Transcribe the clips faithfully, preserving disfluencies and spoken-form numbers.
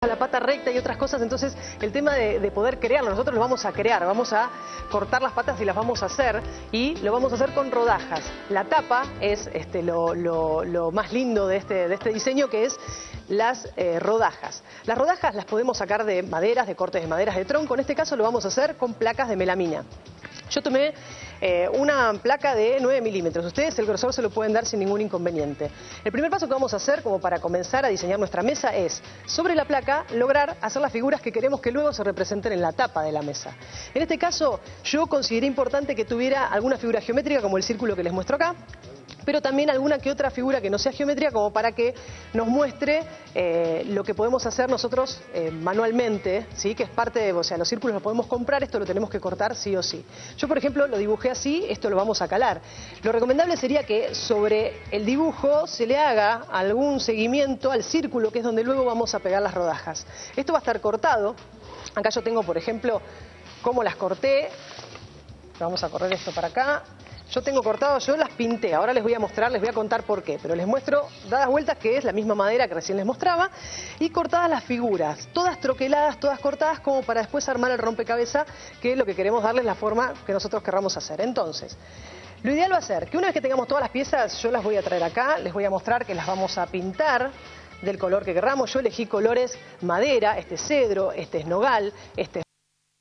la pata recta y otras cosas, entonces el tema de, de poder crearlo, nosotros lo vamos a crear, vamos a cortar las patas y las vamos a hacer, y lo vamos a hacer con rodajas. La tapa es este, lo, lo, lo más lindo de este, de este diseño, que es las eh, rodajas. Las rodajas las podemos sacar de maderas, de cortes de maderas de tronco, en este caso lo vamos a hacer con placas de melamina. Yo tomé eh, una placa de nueve milímetros. Ustedes el grosor se lo pueden dar sin ningún inconveniente. El primer paso que vamos a hacer como para comenzar a diseñar nuestra mesa es, sobre la placa, lograr hacer las figuras que queremos que luego se representen en la tapa de la mesa. En este caso, yo consideré importante que tuviera alguna figura geométrica como el círculo que les muestro acá, pero también alguna que otra figura que no sea geométrica, como para que nos muestre eh, lo que podemos hacer nosotros eh, manualmente, ¿sí? Que es parte de, o sea, los círculos los podemos comprar, esto lo tenemos que cortar sí o sí. Yo, por ejemplo, lo dibujé así, esto lo vamos a calar. Lo recomendable sería que sobre el dibujo se le haga algún seguimiento al círculo, que es donde luego vamos a pegar las rodajas. Esto va a estar cortado. Acá yo tengo, por ejemplo, cómo las corté. Vamos a correr esto para acá. Yo tengo cortado, yo las pinté, ahora les voy a mostrar, les voy a contar por qué, pero les muestro dadas vueltas, que es la misma madera que recién les mostraba, y cortadas las figuras, todas troqueladas, todas cortadas, como para después armar el rompecabezas, que es lo que queremos darles la forma que nosotros querramos hacer. Entonces, lo ideal va a ser que una vez que tengamos todas las piezas, yo las voy a traer acá, les voy a mostrar que las vamos a pintar del color que querramos. Yo elegí colores madera, este es cedro, este es nogal, este es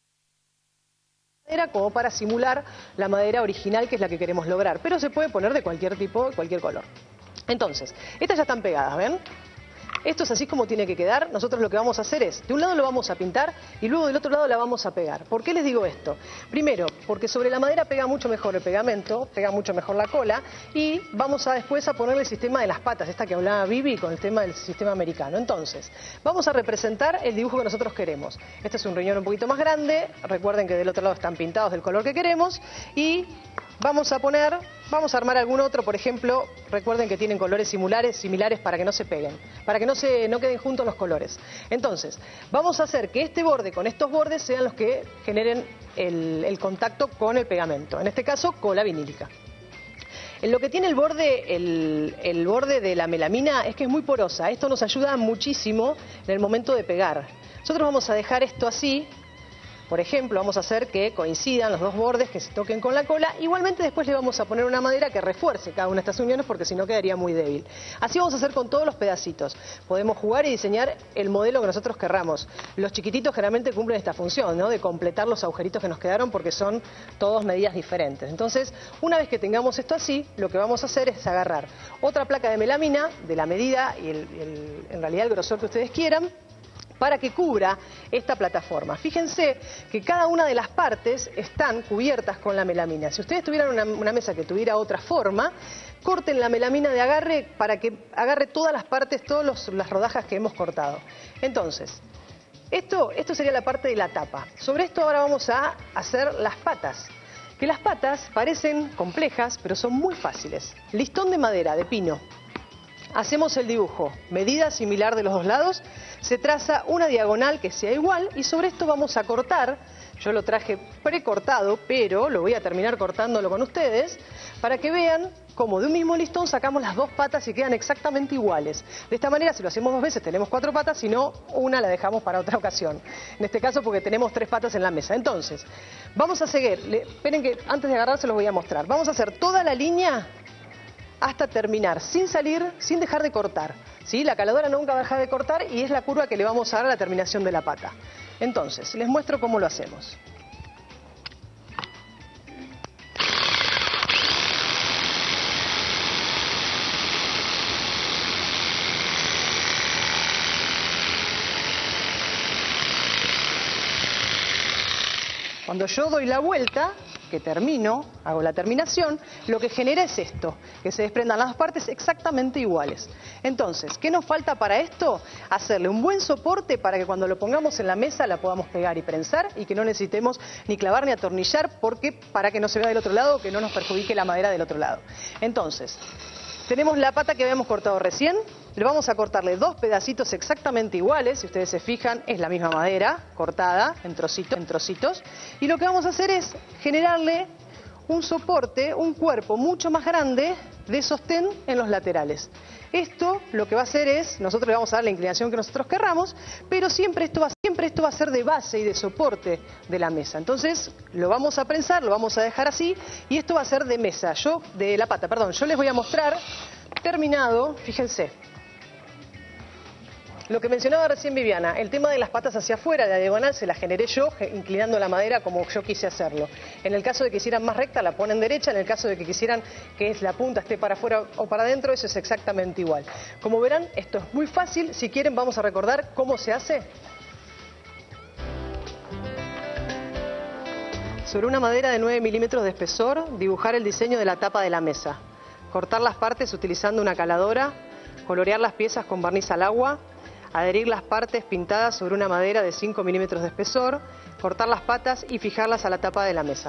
como para simular la madera original, que es la que queremos lograr, pero se puede poner de cualquier tipo, de cualquier color. Entonces, estas ya están pegadas, ¿ven? Esto es así como tiene que quedar. Nosotros lo que vamos a hacer es, de un lado lo vamos a pintar y luego del otro lado la vamos a pegar. ¿Por qué les digo esto? Primero, porque sobre la madera pega mucho mejor el pegamento, pega mucho mejor la cola, y vamos a después a ponerle el sistema de las patas, esta que hablaba Vivi con el tema del sistema americano. Entonces, vamos a representar el dibujo que nosotros queremos. Este es un riñón un poquito más grande, recuerden que del otro lado están pintados del color que queremos, y vamos a poner, vamos a armar algún otro, por ejemplo, recuerden que tienen colores similares, similares para que no se peguen, para que no se no queden juntos los colores. Entonces, vamos a hacer que este borde con estos bordes sean los que generen el, el contacto con el pegamento, en este caso cola vinílica. En lo que tiene el borde, el, el borde de la melamina es que es muy porosa, esto nos ayuda muchísimo en el momento de pegar. Nosotros vamos a dejar esto así. Por ejemplo, vamos a hacer que coincidan los dos bordes, que se toquen con la cola. Igualmente después le vamos a poner una madera que refuerce cada una de estas uniones, porque si no quedaría muy débil. Así vamos a hacer con todos los pedacitos. Podemos jugar y diseñar el modelo que nosotros querramos. Los chiquititos generalmente cumplen esta función, ¿no? De completar los agujeritos que nos quedaron, porque son todos medidas diferentes. Entonces, una vez que tengamos esto así, lo que vamos a hacer es agarrar otra placa de melamina, de la medida y el, el, en realidad el grosor que ustedes quieran, para que cubra esta plataforma. Fíjense que cada una de las partes están cubiertas con la melamina. Si ustedes tuvieran una, una mesa que tuviera otra forma, corten la melamina de agarre para que agarre todas las partes, todas las rodajas que hemos cortado. Entonces, esto, esto sería la parte de la tapa. Sobre esto ahora vamos a hacer las patas. Que las patas parecen complejas, pero son muy fáciles. Listón de madera, de pino. Hacemos el dibujo, medida similar de los dos lados, se traza una diagonal que sea igual y sobre esto vamos a cortar. Yo lo traje precortado, pero lo voy a terminar cortándolo con ustedes para que vean cómo de un mismo listón sacamos las dos patas y quedan exactamente iguales. De esta manera, si lo hacemos dos veces, tenemos cuatro patas, si no, una la dejamos para otra ocasión. En este caso, porque tenemos tres patas en la mesa. Entonces, vamos a seguir. Le, esperen que antes de agarrar se los voy a mostrar. Vamos a hacer toda la línea hasta terminar, sin salir, sin dejar de cortar, ¿sí? La caladora nunca va a dejar de cortar y es la curva que le vamos a dar a la terminación de la pata. Entonces, les muestro cómo lo hacemos. Cuando yo doy la vuelta, que termino, hago la terminación, lo que genera es esto, que se desprendan las dos partes exactamente iguales. Entonces, ¿qué nos falta para esto? Hacerle un buen soporte para que cuando lo pongamos en la mesa la podamos pegar y prensar y que no necesitemos ni clavar ni atornillar, porque para que no se vea del otro lado o que no nos perjudique la madera del otro lado. Entonces, tenemos la pata que habíamos cortado recién, le vamos a cortarle dos pedacitos exactamente iguales, si ustedes se fijan es la misma madera cortada en trocitos, en trocitos, y lo que vamos a hacer es generarle un soporte, un cuerpo mucho más grande de sostén en los laterales. Esto lo que va a hacer es, nosotros le vamos a dar la inclinación que nosotros querramos, pero siempre esto va, siempre esto va a ser de base y de soporte de la mesa. Entonces lo vamos a prensar, lo vamos a dejar así y esto va a ser de mesa, yo, de la pata, perdón. Yo les voy a mostrar terminado, fíjense. Lo que mencionaba recién Viviana, el tema de las patas hacia afuera, la diagonal, se la generé yo, inclinando la madera como yo quise hacerlo. En el caso de que quisieran más recta, la ponen derecha. En el caso de que quisieran que es la punta esté para afuera o para adentro, eso es exactamente igual. Como verán, esto es muy fácil. Si quieren, vamos a recordar cómo se hace. Sobre una madera de nueve milímetros de espesor, dibujar el diseño de la tapa de la mesa. Cortar las partes utilizando una caladora, colorear las piezas con barniz al agua, adherir las partes pintadas sobre una madera de cinco milímetros de espesor, cortar las patas y fijarlas a la tapa de la mesa.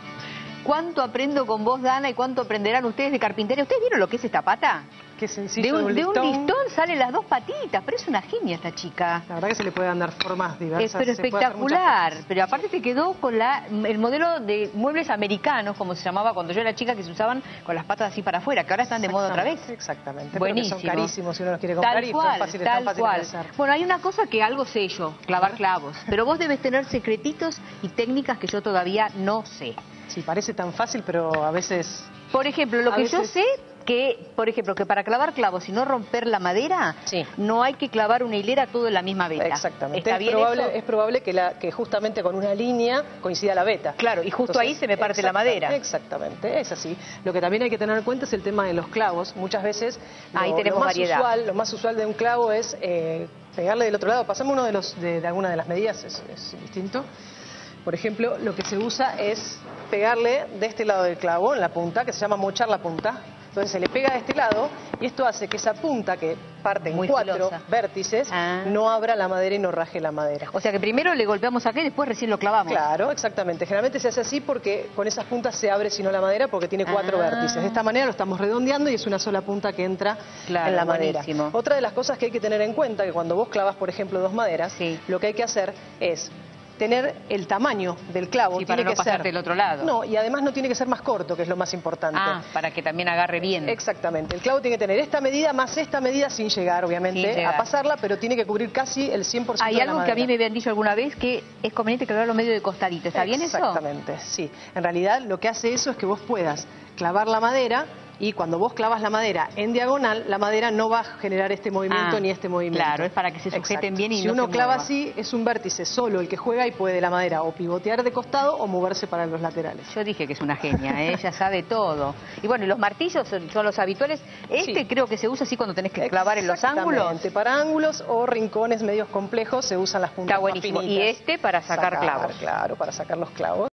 ¿Cuánto aprendo con vos, Dana, y cuánto aprenderán ustedes de carpintería? ¿Ustedes vieron lo que es esta pata? Qué sencillo. De un, de un un listón. listón. De un listón salen las dos patitas, pero es una genia esta chica. La verdad que se le pueden dar formas diversas. Es pero espectacular, pero aparte te quedó con la, el modelo de muebles americanos, como se llamaba cuando yo era chica, que se usaban con las patas así para afuera, que ahora están de moda otra vez. Exactamente. Buenísimo. Pero que son carísimos si uno los quiere comprar tal y cual, son fáciles, tal tan fáciles cual. de hacer. Bueno, hay una cosa que algo sé yo, clavar clavos, pero vos debes tener secretitos y técnicas que yo todavía no sé. Sí, parece tan fácil, pero a veces... Por ejemplo, lo a que veces... yo sé, que, por ejemplo, que para clavar clavos y no romper la madera, sí, no hay que clavar una hilera todo en la misma veta. Exactamente. ¿Está es, bien probable, eso? es probable que, la, que justamente con una línea coincida la veta. Claro, y justo Entonces, ahí se me parte la madera. Exactamente, es así. Lo que también hay que tener en cuenta es el tema de los clavos. Muchas veces lo, ahí tenemos lo, más, variedad. Usual, lo más usual de un clavo es eh, pegarle del otro lado. Pasamos uno de, los, de, de alguna de las medidas, es, es distinto. Por ejemplo, lo que se usa es pegarle de este lado del clavo, en la punta, que se llama mochar la punta. Entonces se le pega de este lado y esto hace que esa punta, que parte en Muy cuatro filosa. vértices, ah. no abra la madera y no raje la madera. O sea que primero le golpeamos acá y después recién lo clavamos. Claro, exactamente. Generalmente se hace así porque con esas puntas se abre si no la madera, porque tiene cuatro ah. vértices. De esta manera lo estamos redondeando y es una sola punta que entra claro, en la madera. buenísimo. Otra de las cosas que hay que tener en cuenta, que cuando vos clavas, por ejemplo, dos maderas, sí, lo que hay que hacer es tener el tamaño del clavo. Sí, tiene para no que pasarte ser del otro lado. No, y además no tiene que ser más corto, que es lo más importante. Ah, para que también agarre bien. Exactamente. El clavo tiene que tener esta medida más esta medida sin llegar, obviamente, sin llegar. a pasarla, pero tiene que cubrir casi el cien por ciento Hay de la algo madera. que a mí me habían dicho alguna vez, que es conveniente clavarlo medio de costadito. ¿Está bien eso? Exactamente, sí. En realidad lo que hace eso es que vos puedas clavar la madera y cuando vos clavas la madera en diagonal, la madera no va a generar este movimiento ah, ni este movimiento. Claro, es para que se sujeten Exacto. bien y si no uno se clava mueva. así, es un vértice solo el que juega y puede la madera o pivotear de costado o moverse para los laterales. Yo dije que es una genia, ¿eh? Ella sabe todo. Y bueno, y los martillos son, son los habituales. Este sí, creo que se usa así cuando tenés que clavar en los ángulos. Para ángulos o rincones medios complejos se usan las puntas Está buenísimo. más finitas. Y este para sacar, sacar clavos. Claro, para sacar los clavos.